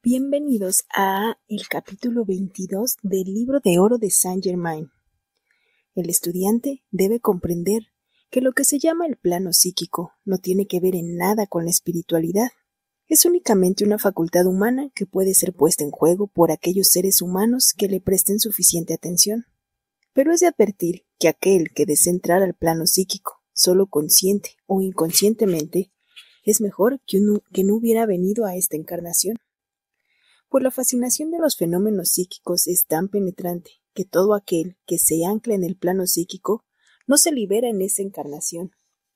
Bienvenidos a el capítulo 22 del libro de oro de Saint-Germain. El estudiante debe comprender que lo que se llama el plano psíquico no tiene que ver en nada con la espiritualidad. Es únicamente una facultad humana que puede ser puesta en juego por aquellos seres humanos que le presten suficiente atención. Pero es de advertir que aquel que desea entrar al plano psíquico, solo consciente o inconscientemente, es mejor que no hubiera venido a esta encarnación. Pues la fascinación de los fenómenos psíquicos es tan penetrante que todo aquel que se ancla en el plano psíquico no se libera en esa encarnación.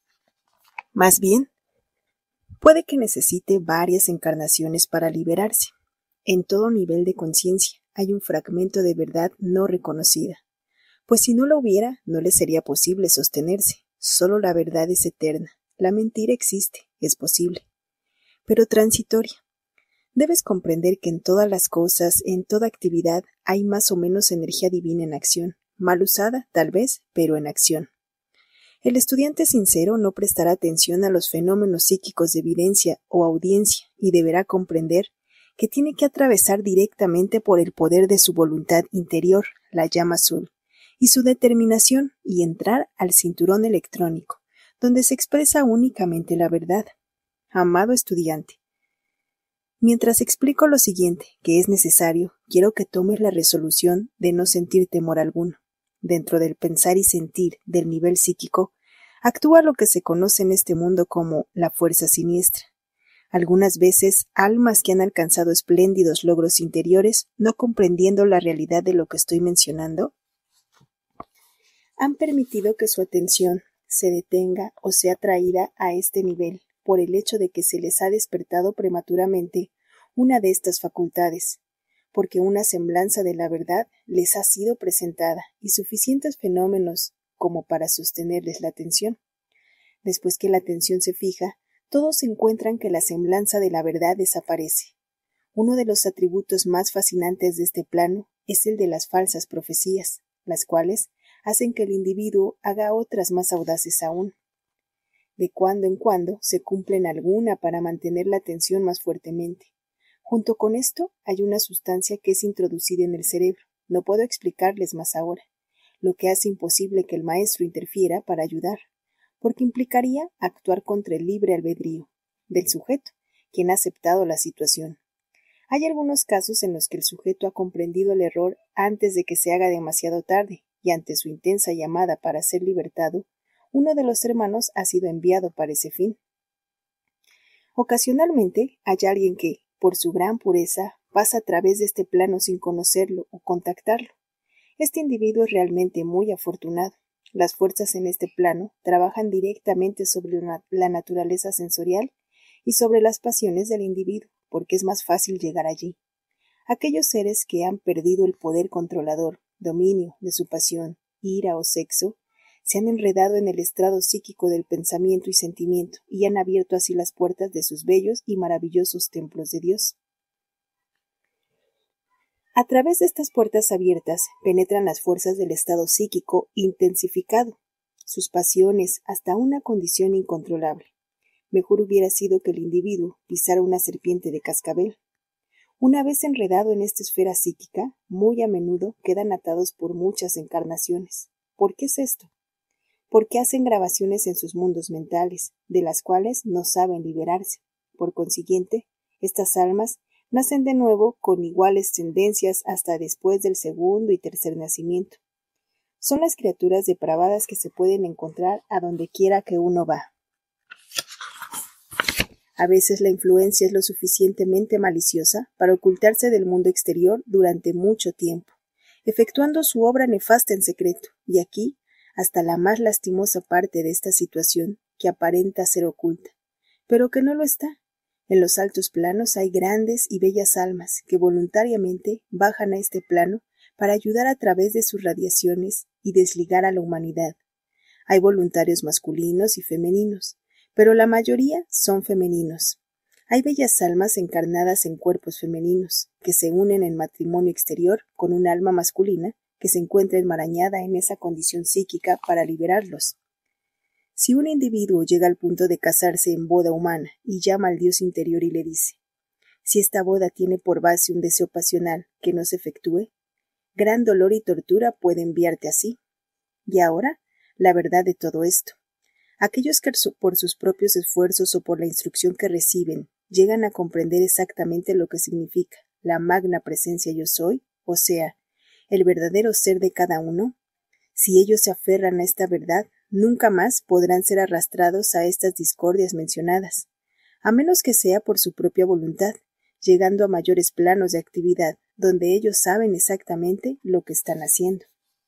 Más bien, puede que necesite varias encarnaciones para liberarse. En todo nivel de conciencia hay un fragmento de verdad no reconocida, pues si no lo hubiera, no le sería posible sostenerse. Solo la verdad es eterna, la mentira existe, es posible, pero transitoria. Debes comprender que en todas las cosas, en toda actividad, hay más o menos energía divina en acción, mal usada, tal vez, pero en acción. El estudiante sincero no prestará atención a los fenómenos psíquicos de evidencia o audiencia y deberá comprender que tiene que atravesar directamente por el poder de su voluntad interior, la llama azul, y su determinación y entrar al cinturón electrónico, donde se expresa únicamente la verdad. Amado estudiante, mientras explico lo siguiente, que es necesario, quiero que tomes la resolución de no sentir temor alguno. Dentro del pensar y sentir del nivel psíquico, actúa lo que se conoce en este mundo como la fuerza siniestra. Algunas veces, almas que han alcanzado espléndidos logros interiores, no comprendiendo la realidad de lo que estoy mencionando, han permitido que su atención se detenga o sea traída a este nivel, por el hecho de que se les ha despertado prematuramente una de estas facultades, porque una semblanza de la verdad les ha sido presentada y suficientes fenómenos como para sostenerles la atención. Después que la atención se fija, todos encuentran que la semblanza de la verdad desaparece. Uno de los atributos más fascinantes de este plano es el de las falsas profecías, las cuales hacen que el individuo haga otras más audaces aún. De cuando en cuando se cumplen alguna para mantener la atención más fuertemente. Junto con esto hay una sustancia que es introducida en el cerebro. No puedo explicarles más ahora, lo que hace imposible que el maestro interfiera para ayudar, porque implicaría actuar contra el libre albedrío del sujeto, quien ha aceptado la situación. Hay algunos casos en los que el sujeto ha comprendido el error antes de que se haga demasiado tarde, y ante su intensa llamada para ser libertado, uno de los hermanos ha sido enviado para ese fin. Ocasionalmente hay alguien que, por su gran pureza, pasa a través de este plano sin conocerlo o contactarlo. Este individuo es realmente muy afortunado. Las fuerzas en este plano trabajan directamente sobre la naturaleza sensorial y sobre las pasiones del individuo, porque es más fácil llegar allí. Aquellos seres que han perdido el poder controlador, dominio de su pasión, ira o sexo, se han enredado en el estrado psíquico del pensamiento y sentimiento y han abierto así las puertas de sus bellos y maravillosos templos de Dios. A través de estas puertas abiertas penetran las fuerzas del estado psíquico intensificado, sus pasiones hasta una condición incontrolable. Mejor hubiera sido que el individuo pisara una serpiente de cascabel. Una vez enredado en esta esfera psíquica, muy a menudo quedan atados por muchas encarnaciones. ¿Por qué es esto? Porque hacen grabaciones en sus mundos mentales, de las cuales no saben liberarse. Por consiguiente, estas almas nacen de nuevo con iguales tendencias hasta después del segundo y tercer nacimiento. Son las criaturas depravadas que se pueden encontrar a donde quiera que uno va. A veces la influencia es lo suficientemente maliciosa para ocultarse del mundo exterior durante mucho tiempo, efectuando su obra nefasta en secreto, y aquí hasta la más lastimosa parte de esta situación que aparenta ser oculta, pero que no lo está. En los altos planos hay grandes y bellas almas que voluntariamente bajan a este plano para ayudar a través de sus radiaciones y desligar a la humanidad. Hay voluntarios masculinos y femeninos, pero la mayoría son femeninos. Hay bellas almas encarnadas en cuerpos femeninos, que se unen en matrimonio exterior con un alma masculina que se encuentra enmarañada en esa condición psíquica para liberarlos. Si un individuo llega al punto de casarse en boda humana y llama al Dios interior y le dice: Si esta boda tiene por base un deseo pasional que no se efectúe, gran dolor y tortura puede enviarte así. Y ahora, la verdad de todo esto. Aquellos que por sus propios esfuerzos o por la instrucción que reciben llegan a comprender exactamente lo que significa la magna presencia yo soy, o sea, el verdadero ser de cada uno, si ellos se aferran a esta verdad, nunca más podrán ser arrastrados a estas discordias mencionadas, a menos que sea por su propia voluntad, llegando a mayores planos de actividad, donde ellos saben exactamente lo que están haciendo.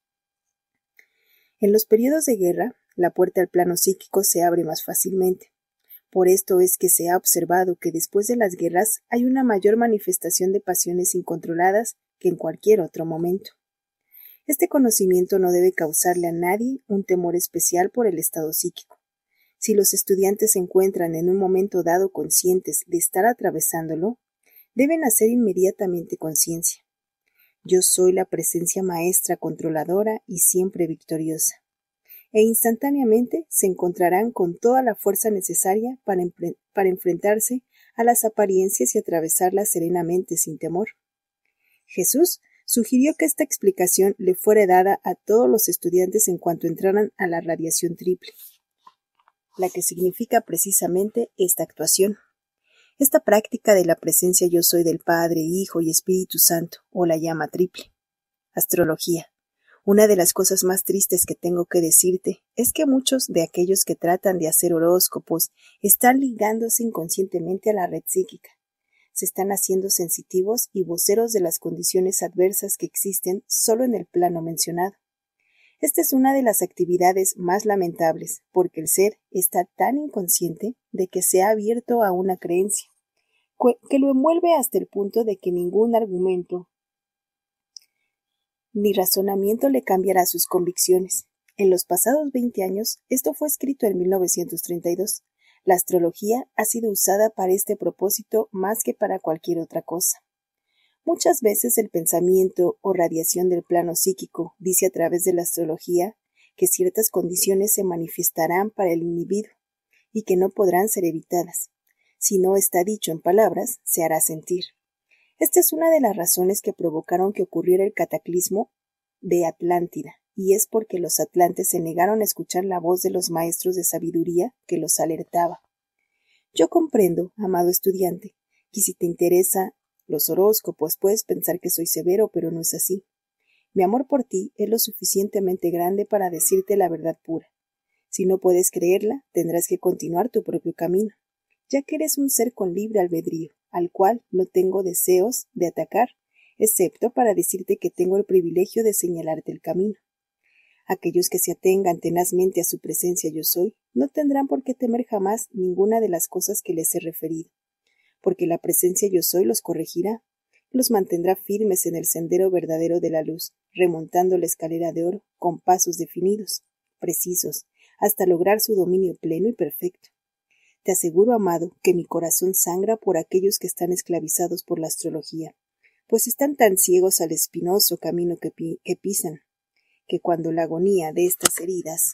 En los periodos de guerra, la puerta al plano psíquico se abre más fácilmente. Por esto es que se ha observado que después de las guerras hay una mayor manifestación de pasiones incontroladas que en cualquier otro momento. Este conocimiento no debe causarle a nadie un temor especial por el estado psíquico. Si los estudiantes se encuentran en un momento dado conscientes de estar atravesándolo, deben hacer inmediatamente conciencia. Yo soy la presencia maestra controladora y siempre victoriosa. E instantáneamente se encontrarán con toda la fuerza necesaria para enfrentarse a las apariencias y atravesarlas serenamente sin temor. Jesús sugirió que esta explicación le fuera dada a todos los estudiantes en cuanto entraran a la radiación triple, la que significa precisamente esta actuación. Esta práctica de la presencia yo soy del Padre, Hijo y Espíritu Santo, o la llama triple. Astrología. Una de las cosas más tristes que tengo que decirte es que muchos de aquellos que tratan de hacer horóscopos están ligándose inconscientemente a la red psíquica. Se están haciendo sensitivos y voceros de las condiciones adversas que existen solo en el plano mencionado. Esta es una de las actividades más lamentables, porque el ser está tan inconsciente de que se ha abierto a una creencia, que lo envuelve hasta el punto de que ningún argumento ni razonamiento le cambiará sus convicciones. En los pasados 20 años, esto fue escrito en 1932, la astrología ha sido usada para este propósito más que para cualquier otra cosa. Muchas veces el pensamiento o radiación del plano psíquico dice a través de la astrología que ciertas condiciones se manifestarán para el individuo y que no podrán ser evitadas. Si no está dicho en palabras, se hará sentir. Esta es una de las razones que provocaron que ocurriera el cataclismo de Atlántida, y es porque los atlantes se negaron a escuchar la voz de los maestros de sabiduría que los alertaba. Yo comprendo, amado estudiante, que si te interesa los horóscopos puedes pensar que soy severo, pero no es así. Mi amor por ti es lo suficientemente grande para decirte la verdad pura. Si no puedes creerla, tendrás que continuar tu propio camino, ya que eres un ser con libre albedrío, al cual no tengo deseos de atacar, excepto para decirte que tengo el privilegio de señalarte el camino. Aquellos que se atengan tenazmente a su presencia yo soy, no tendrán por qué temer jamás ninguna de las cosas que les he referido, porque la presencia yo soy los corregirá, los mantendrá firmes en el sendero verdadero de la luz, remontando la escalera de oro con pasos definidos, precisos, hasta lograr su dominio pleno y perfecto. Te aseguro, amado, que mi corazón sangra por aquellos que están esclavizados por la astrología, pues están tan ciegos al espinoso camino que pisan, que cuando la agonía de estas heridas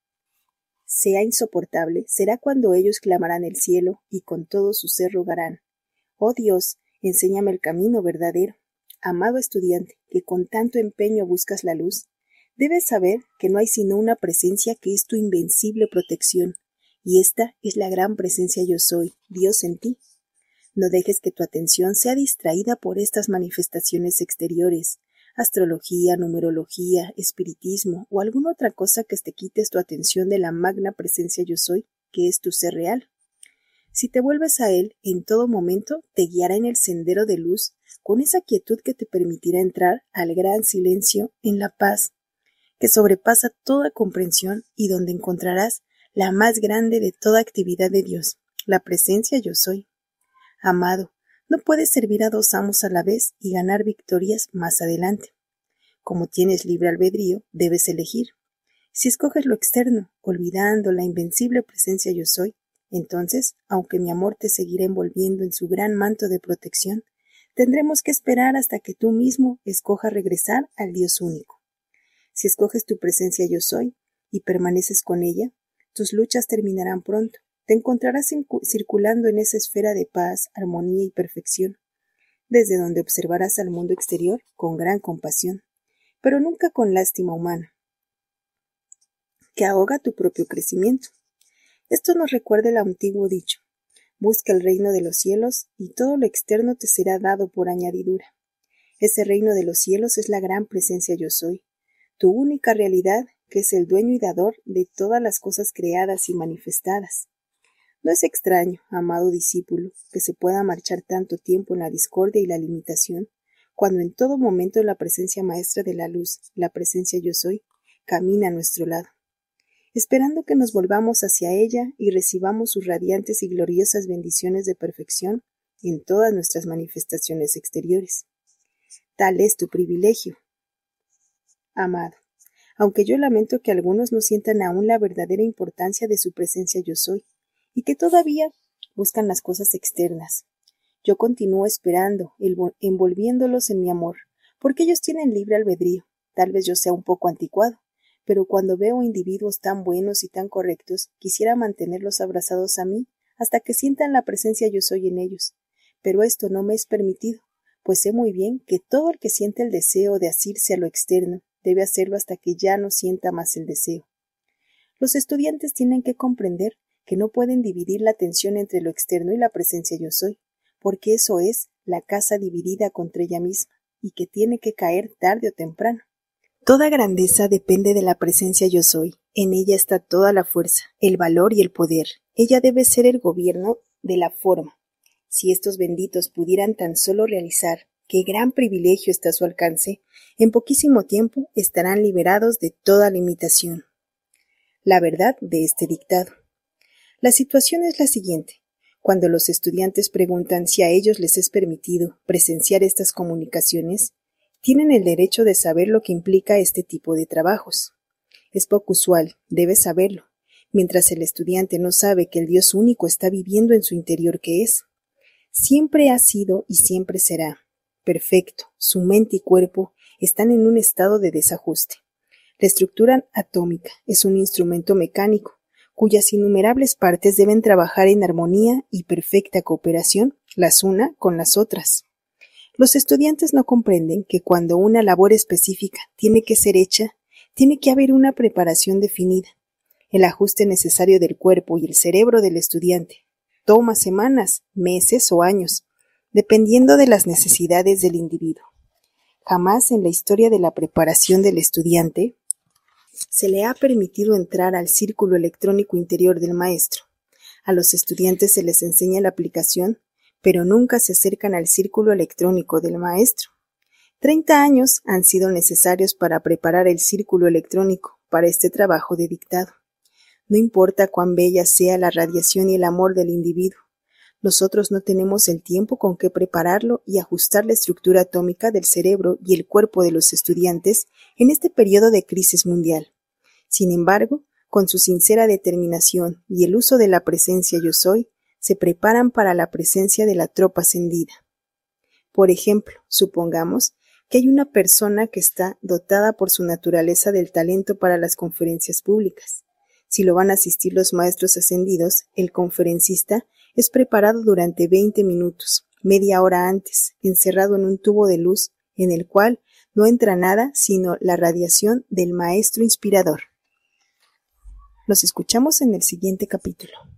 sea insoportable, será cuando ellos clamarán el cielo y con todo su ser rogarán: «Oh Dios, enséñame el camino verdadero». Amado estudiante, que con tanto empeño buscas la luz, debes saber que no hay sino una presencia que es tu invencible protección, y esta es la gran presencia yo soy, Dios en ti. No dejes que tu atención sea distraída por estas manifestaciones exteriores, astrología, numerología, espiritismo o alguna otra cosa que te quites tu atención de la magna presencia yo soy, que es tu ser real. Si te vuelves a él, en todo momento te guiará en el sendero de luz, con esa quietud que te permitirá entrar al gran silencio en la paz, que sobrepasa toda comprensión y donde encontrarás la más grande de toda actividad de Dios, la presencia yo soy. Amado, no puedes servir a dos amos a la vez y ganar victorias más adelante. Como tienes libre albedrío, debes elegir. Si escoges lo externo, olvidando la invencible presencia yo soy, entonces, aunque mi amor te seguirá envolviendo en su gran manto de protección, tendremos que esperar hasta que tú mismo escojas regresar al Dios único. Si escoges tu presencia yo soy y permaneces con ella, tus luchas terminarán pronto, te encontrarás circulando en esa esfera de paz, armonía y perfección, desde donde observarás al mundo exterior con gran compasión, pero nunca con lástima humana, que ahoga tu propio crecimiento. Esto nos recuerda el antiguo dicho: busca el reino de los cielos y todo lo externo te será dado por añadidura. Ese reino de los cielos es la gran presencia yo soy, tu única realidad, que es el dueño y dador de todas las cosas creadas y manifestadas. No es extraño, amado discípulo, que se pueda marchar tanto tiempo en la discordia y la limitación, cuando en todo momento la presencia maestra de la luz, la presencia yo soy, camina a nuestro lado, esperando que nos volvamos hacia ella y recibamos sus radiantes y gloriosas bendiciones de perfección en todas nuestras manifestaciones exteriores. Tal es tu privilegio, amado, aunque yo lamento que algunos no sientan aún la verdadera importancia de su presencia yo soy, y que todavía buscan las cosas externas. Yo continúo esperando, envolviéndolos en mi amor, porque ellos tienen libre albedrío. Tal vez yo sea un poco anticuado, pero cuando veo individuos tan buenos y tan correctos, quisiera mantenerlos abrazados a mí hasta que sientan la presencia yo soy en ellos. Pero esto no me es permitido, pues sé muy bien que todo el que siente el deseo de asirse a lo externo debe hacerlo hasta que ya no sienta más el deseo. Los estudiantes tienen que comprender que no pueden dividir la atención entre lo externo y la presencia yo soy, porque eso es la casa dividida contra ella misma, y que tiene que caer tarde o temprano. Toda grandeza depende de la presencia yo soy. En ella está toda la fuerza, el valor y el poder. Ella debe ser el gobierno de la forma. Si estos benditos pudieran tan solo realizar qué gran privilegio está a su alcance, en poquísimo tiempo estarán liberados de toda limitación. La verdad de este dictado. La situación es la siguiente. Cuando los estudiantes preguntan si a ellos les es permitido presenciar estas comunicaciones, tienen el derecho de saber lo que implica este tipo de trabajos. Es poco usual, debes saberlo, mientras el estudiante no sabe que el Dios único está viviendo en su interior que es. Siempre ha sido y siempre será perfecto. Su mente y cuerpo están en un estado de desajuste. La estructura atómica es un instrumento mecánico, cuyas innumerables partes deben trabajar en armonía y perfecta cooperación las una con las otras. Los estudiantes no comprenden que cuando una labor específica tiene que ser hecha, tiene que haber una preparación definida. El ajuste necesario del cuerpo y el cerebro del estudiante toma semanas, meses o años, dependiendo de las necesidades del individuo. Jamás en la historia de la preparación del estudiante se le ha permitido entrar al círculo electrónico interior del maestro. A los estudiantes se les enseña la aplicación, pero nunca se acercan al círculo electrónico del maestro. 30 años han sido necesarios para preparar el círculo electrónico para este trabajo de dictado. No importa cuán bella sea la radiación y el amor del individuo, nosotros no tenemos el tiempo con que prepararlo y ajustar la estructura atómica del cerebro y el cuerpo de los estudiantes en este periodo de crisis mundial. Sin embargo, con su sincera determinación y el uso de la presencia yo soy, se preparan para la presencia de la tropa ascendida. Por ejemplo, supongamos que hay una persona que está dotada por su naturaleza del talento para las conferencias públicas. Si lo van a asistir los maestros ascendidos, el conferencista es preparado durante 20 minutos, media hora antes, encerrado en un tubo de luz en el cual no entra nada sino la radiación del maestro inspirador. Nos escuchamos en el siguiente capítulo.